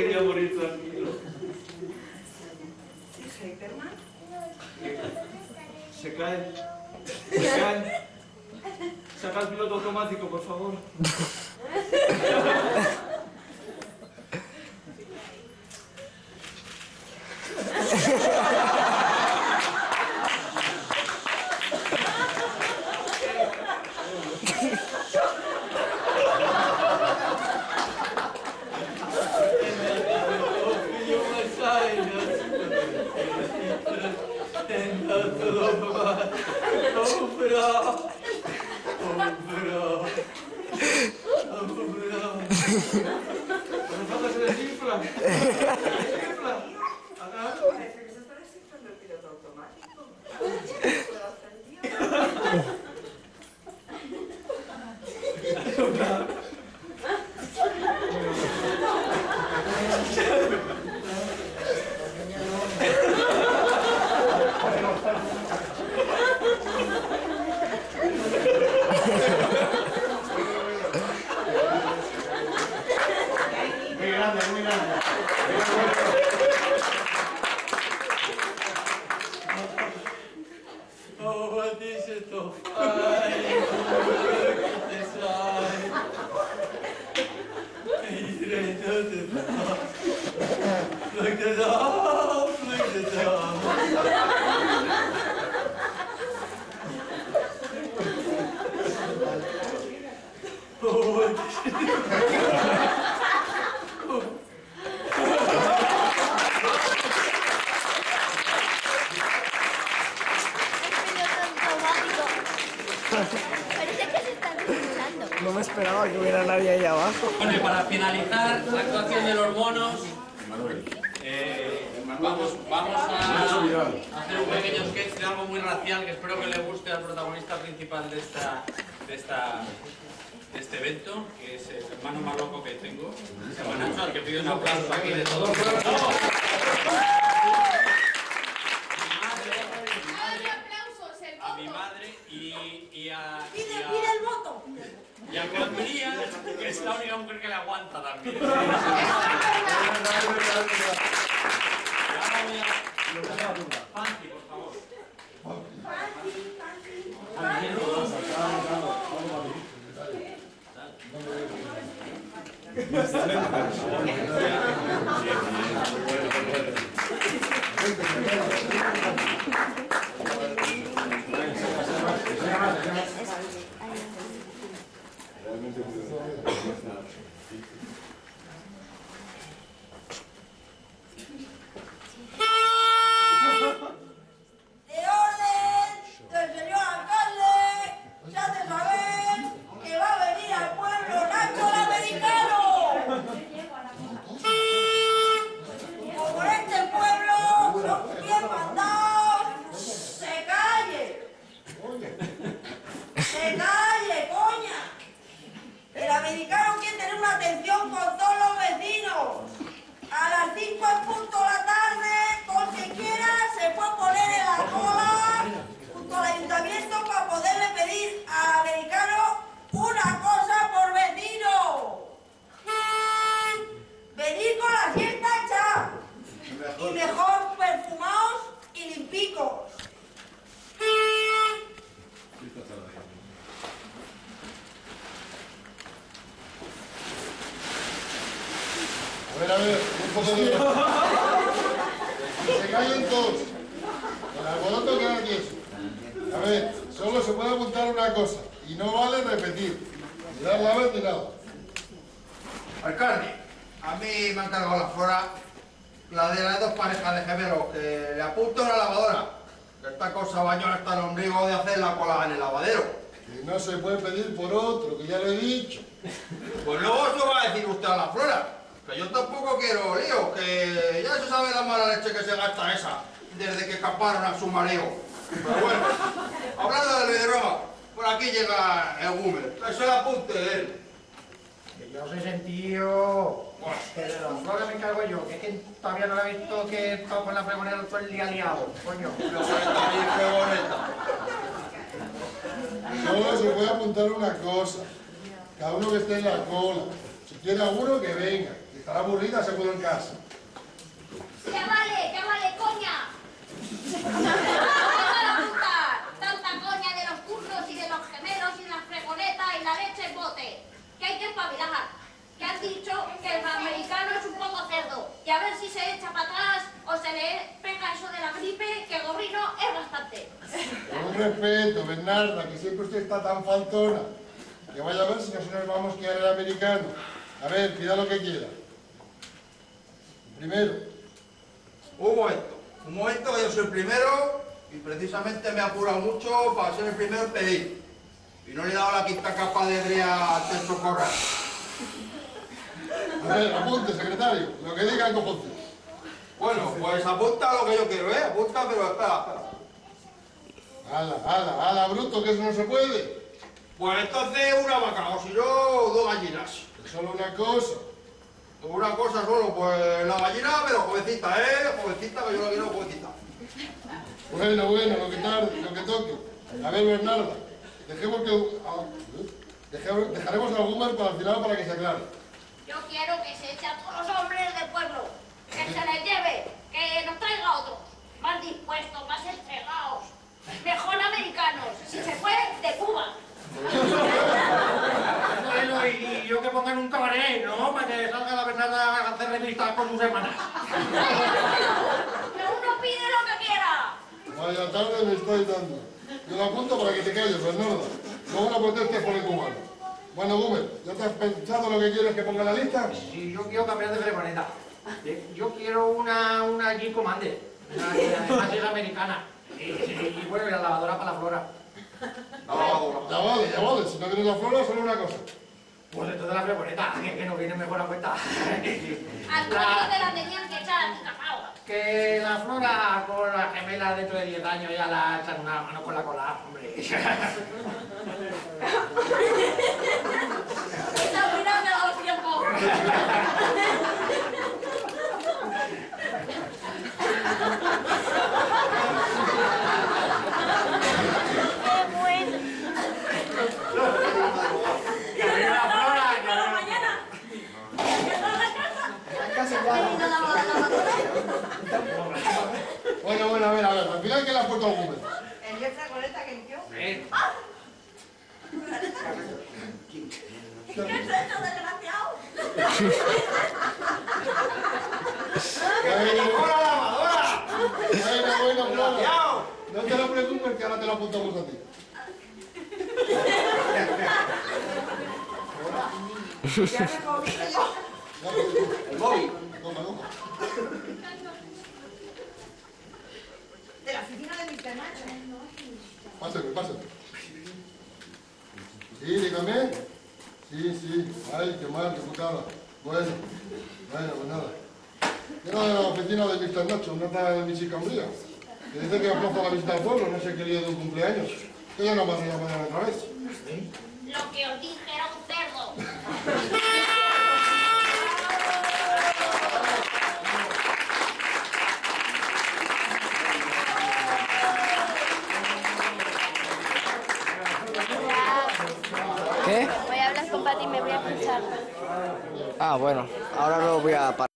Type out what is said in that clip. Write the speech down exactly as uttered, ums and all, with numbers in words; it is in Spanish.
quería morir tranquilo. ¿Y Heiperman? Se cae. Se cae. Saca el piloto automático, por favor. Parece que se está desinflando el piloto automático. ¿Puedo hacer yo? Muy grande, muy grande. Oh, what is it to find? Look at the side. Look at the dog, look at the dog. Oh, what is it? Parece que se están escuchando. No me esperaba que hubiera nadie ahí abajo. Bueno, y para finalizar la actuación de los monos, eh, vamos, vamos a hacer un pequeño sketch de algo muy racial que espero que le guste al protagonista principal de esta, de esta, de este evento, que es el hermano más loco que tengo, se llama Nacho, al que pido un aplauso aquí de todos. A mi madre y, y a... ¡Pide, y a- pide el voto! Y a Condría, que es la única mujer que le aguanta también. Fanti, por favor. De orden del señor alcalde, se hace saber que va a venir al pueblo Nacho el americano. Como en este pueblo son bien mandados, se calle. Se calle, coña. El americano quiere tener una atención con todos los vecinos. A las cinco en punto de la tarde, todo el que quiera se puede poner en la cola junto al ayuntamiento para poderle pedir al americano una cosa por vecino. Venir con la siesta hecha y mejor perfumados y limpicos. A ver, a ver, un poco de... Que se callen todos. El alboroto queda quieto. A ver, solo se puede apuntar una cosa. Y no vale repetir. Mirar la vez y nada. Alcalde, a mí me han cargado la flora, la de las dos parejas de gemelos, que le apunto a la lavadora. Que esta cosa bañona hasta el ombligo de hacer la cola en el lavadero. Que no se puede pedir por otro, que ya lo he dicho. Pues luego se va a decir usted a la flora. Que yo tampoco quiero lío, que ya se sabe la mala leche que se gasta esa desde que escaparon a su mareo. Pero bueno, hablando del Videroa, por aquí llega el Gumer, que se la apunte él. Que yo os he sentido que de la flora me encargo yo, que es que todavía no la he visto que está con la pregonera todo el día liado, coño. No soy tan bien pregoneta. Solo se puede apuntar una cosa. Cada uno que esté en la cola. Si quiere alguno que venga. Que estará aburrida, se puede en casa. ¡Ya vale, ya vale, coña! ¡Vamos a apuntar! Tanta coña de los curros y de los gemelos y las fregonetas y la leche en bote. Que hay que espabilar. Que han dicho que el americano es un poco cerdo. Y a ver si se echa para atrás o se le pega eso de la gripe, que gorrino es bastante. Con un respeto, Bernarda, que siempre usted está tan faltona. Que vaya a ver si no se nos vamos a quedar el americano. A ver, pida lo que quiera. Primero. Un momento, un momento que yo soy el primero y precisamente me he apurado mucho para ser el primero en pedir. Y no le he dado la quinta capa de brea al Techo Corral. A ver, apunte, secretario. Lo que diga el cojote. Bueno, pues apunta lo que yo quiero, ¿eh? Apunta, pero espera, espera. Ala, ala, ala, bruto, que eso no se puede. Pues entonces una vaca, o si no, dos gallinas. Es solo una cosa. Una cosa solo, pues la gallina, pero jovencita, ¿eh? Jovencita, que yo la quiero jovencita. Bueno, bueno, lo que tarde, lo que toque. A ver, Bernarda, dejemos que... ah, dejemos- dejaremos al Gumer para el final para que se aclare. Yo quiero que se eche a todos los hombres del pueblo. Que se les lleve, que nos traiga otros. Más dispuestos, más entregados. Mejor americanos. Si se fue, de Cuba. Bueno, y yo que pongan un cabaret, ¿no? Para que salga la Bernarda a hacer revistas con sus hermanas. Que uno pide lo que quiera. Vaya tarde me estáis dando. Yo lo apunto para que te calles, Bernarda. Luego no protestes por el cubano. Bueno, Gumer, ¿ya te has pensado lo que quieres que ponga en la lista? Sí, yo quiero cambiar de fregoneta. Yo quiero una, una Jeep Commander. Una que además es americana. Y, y, y bueno, y la lavadora para la flora. La lavadora. Ya vale, ya vale. Si no tienes la flora, solo una cosa. Pues entonces la fregoneta, que, que nos viene mejor a cuenta. Al La- coño te la tenían que echar a ti, cacao. Que la flora con la gemela dentro de diez años ya la echan una mano con la cola, hombre. Esa opinión me ha dado tiempo. ¡Qué bueno! Que arriba la flora, que ¡Hasta arriba- mañana! Casi ya. ¿Termina la lavadora? Bueno, bueno, a ver, a ver. Al final, ¿qué le has puesto al Gumer? El día fregoneta que limpió. Eh, ¿Qué es esto, desgraciado? Bueno, ¡Con la lavadora! bueno, bueno, Flora. ¡Desgraciado! No te lo preocupes, que ahora te lo apuntamos a ti. Ya me moví yo. Ya, pues, El móvil. toma, toma. De la oficina de mi Nacho. Pásame, pásame. Sí, dígame. Sí, sí. Ay, qué mal, qué putada. Bueno, bueno, pues nada. Era de la oficina de mister Nacho, una tal de mi chica Umbría, que dice que aplaza la visita al pueblo, no sé qué lío de un cumpleaños. Que ya no me a mañana otra vez. Lo que os dije era un cerdo. ¿Qué? Voy a hablar con Pati y me voy a pinchar. Ah, bueno, ahora lo voy a parar.